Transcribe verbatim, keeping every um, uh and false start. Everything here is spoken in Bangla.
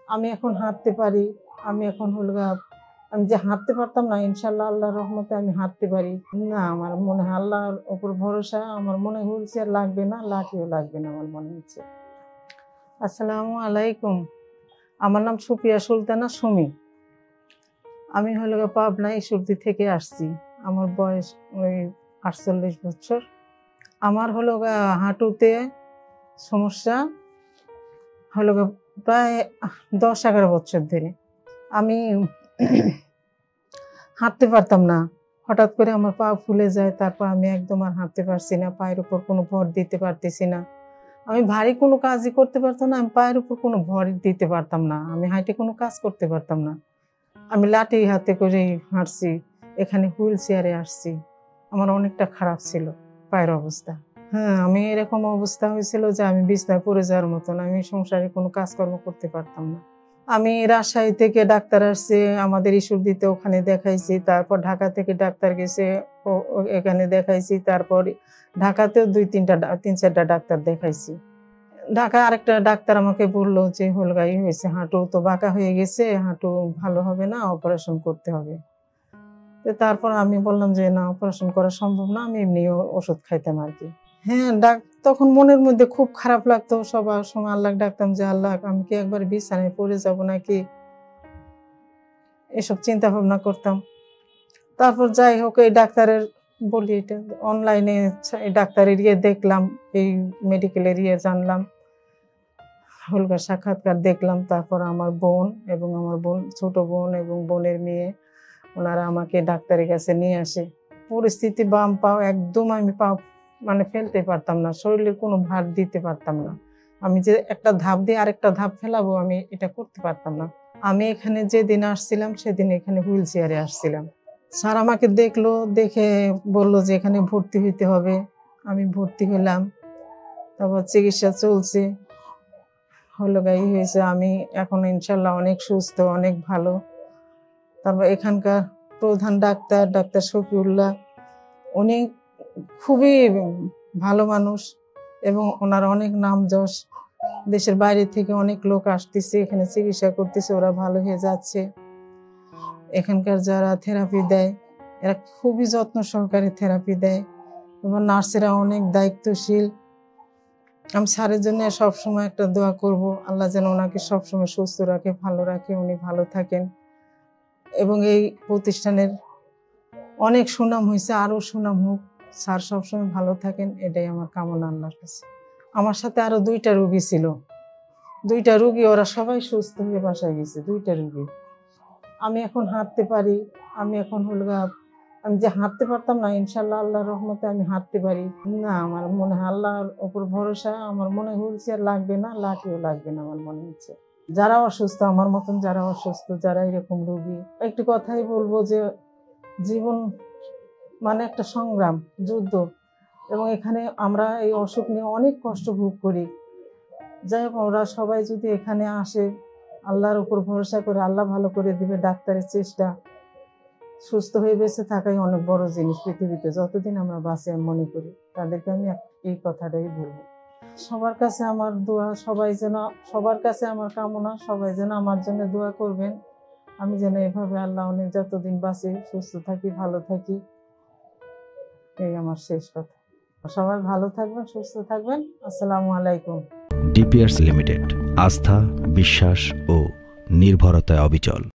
আমি এখন হাঁটতে পারি। আমি এখন হলো গা আমি যে হাঁটতে পারতাম না, ইনশাআল্লাহ আল্লাহর রহমতে আমি হাঁটতে পারি। না, আমার মনে হয় আল্লাহর উপর ভরসা। আমার মনে হয় হুইলচেয়ার লাগবে না, লাঠিও লাগবে না আমার মনে হচ্ছে। আসসালামু আলাইকুম। আমার নাম সুফিয়া সুলতানা সুমি। আমি হলো গা পাবনা ঈশ্বরদী থেকে আসছি। আমার বয়স ওই আটচল্লিশ বছর। আমার হলো গা হাঁটুতে সমস্যা হলো গা প্রায় দশ এগারো বছর ধরে। আমি হাঁটতে পারতাম না। হঠাৎ করে আমার পা ফুলে যায়, তারপর আমি একদম আর হাঁটতে পারছি না। পায়ের উপর কোনো ভর দিতে পারতেছি না। আমি ভারী কোনো কাজই করতে পারতাম না। আমি পায়ের উপর কোনো ভর দিতে পারতাম না। আমি হাঁটে কোনো কাজ করতে পারতাম না। আমি লাঠি হাতে করেই হাঁটছি। এখানে হুইল চেয়ারে আসছি। আমার অনেকটা খারাপ ছিল পায়ের অবস্থা। হ্যাঁ, আমি এরকম অবস্থা হয়েছিল যে আমি বিছনায় পড়ে যাওয়ার মতন। আমি সংসারে কোনো কাজকর্ম করতে পারতাম না। আমি রাজশাহী থেকে ডাক্তার আসছে আমাদের ঈশ্বরদীতে, ওখানে দেখাইছি। তারপর ঢাকা থেকে ডাক্তার গেছে, এখানে দেখাইছি। তারপর ঢাকাতেও দুই তিনটা তিন চারটা ডাক্তার দেখাইছি। ঢাকায় আরেকটা ডাক্তার আমাকে বললো যে হলগাই হয়েছে, হাঁটু তো বাঁকা হয়ে গেছে, হাঁটু ভালো হবে না, অপারেশন করতে হবে। তো তারপর আমি বললাম যে না, অপারেশন করা সম্ভব না, আমি এমনি ওষুধ খাইতাম আর কি। হ্যাঁ, ডাক তখন মনের মধ্যে খুব খারাপ লাগতো। সবার সময় আল্লাহ ডাকতাম যে আল্লাহ, আমি কি একবার বিছানায় পড়ে যাব নাকি, এসব চিন্তা ভাবনা করতাম। তারপর যাই হোক, এই ডাক্তারের বলি এটা অনলাইনে ডাক্তারের ইয়ে দেখলাম, এই মেডিকেলের ইয়ে জানলাম, হলগার সাক্ষাৎকার দেখলাম। তারপর আমার বোন এবং আমার বোন ছোট বোন এবং বোনের মেয়ে, ওনারা আমাকে ডাক্তারের কাছে নিয়ে আসে। পরিস্থিতি বাম পাও একদম আমি পাও মানে ফেলতে পারতাম না, শরীরের কোনো ভার দিতে পারতাম না। আমি যে একটা ধাপ দিয়ে আরেকটা ধাপ ফেলাবো, আমি এটা করতে পারতাম না। আমি এখানে যেদিন আসছিলাম সেদিন এখানে হুইল চেয়ারে আসছিলাম। স্যার আমাকে দেখলো, দেখে বলল যে এখানে ভর্তি হইতে হবে। আমি ভর্তি হলাম। তারপর চিকিৎসা চলছে, হলো গাই হয়েছে। আমি এখন ইনশাল্লাহ অনেক সুস্থ, অনেক ভালো। তারপর এখানকার প্রধান ডাক্তার ডাক্তার শফিউল্লাহ, উনি খুবই ভালো মানুষ এবং ওনার অনেক নাম যশ। দেশের বাইরে থেকে অনেক লোক আসতেছে এখানে চিকিৎসা করতেছে, ওরা ভালো হয়ে যাচ্ছে। এখানকার যারা থেরাপি দেয় এরা খুবই যত্ন সহকারে থেরাপি দেয় এবং নার্সেরা অনেক দায়িত্বশীল। আমি স্যারের জন্য সবসময় একটা দোয়া করব, আল্লাহ যেন ওনাকে সবসময় সুস্থ রাখে, ভালো রাখে, উনি ভালো থাকেন এবং এই প্রতিষ্ঠানের অনেক সুনাম হয়েছে, আরও সুনাম হোক। স্যার সবসময় ভালো থাকেন, এটাই আমার কামনা আল্লাহর কাছে। আমার সাথে আরো দুইটা রোগী ছিল, দুইটা রোগী, ওরা সবাই সুস্থ হয়ে বাসায় গেছে, দুইটা রোগী। আমি এখন হাঁটতে পারি। আমি এখন হলো আমি যে হাঁটতে পারতাম না, ইনশাল্লাহ আল্লাহর রহমতে আমি হাঁটতে পারি। না, আমার মনে হয় আল্লাহর উপর ভরসা। আমার মনে হুইলচেয়ার লাগবে না, লাঠিও লাগবে না আমার মনে হচ্ছে। যারা অসুস্থ, আমার মতন যারা অসুস্থ, যারা এরকম রোগী, একটি কথাই বলবো যে জীবন মানে একটা সংগ্রাম, যুদ্ধ, এবং এখানে আমরা এই অসুখ নিয়ে অনেক কষ্ট ভোগ করি। যাই হোক, ওরা সবাই যদি এখানে আসে, আল্লাহর উপর ভরসা করে, আল্লাহ ভালো করে দিবে। ডাক্তারের চেষ্টা, সুস্থ হয়ে বেঁচে থাকাই অনেক বড় জিনিস পৃথিবীতে, যতদিন আমরা বাঁচি। আমি মনে করি তাদেরকে আমি এই কথাটাই বলবো। সবার কাছে আমার দোয়া, সবাই যেন, সবার কাছে আমার কামনা, সবাই যেন আমার জন্য দোয়া করবেন। আমি যেন এভাবে আল্লাহ অনেক যতদিন বাঁচি, সুস্থ থাকি, ভালো থাকি, এই আমার শেষ কথা। সবাই ভালো থাকবেন, সুস্থ থাকবেন। আসসালামু আলাইকুম। ডিপিআরস লিমিটেড, আস্থা, বিশ্বাস ও নির্ভরতায় অবিচল।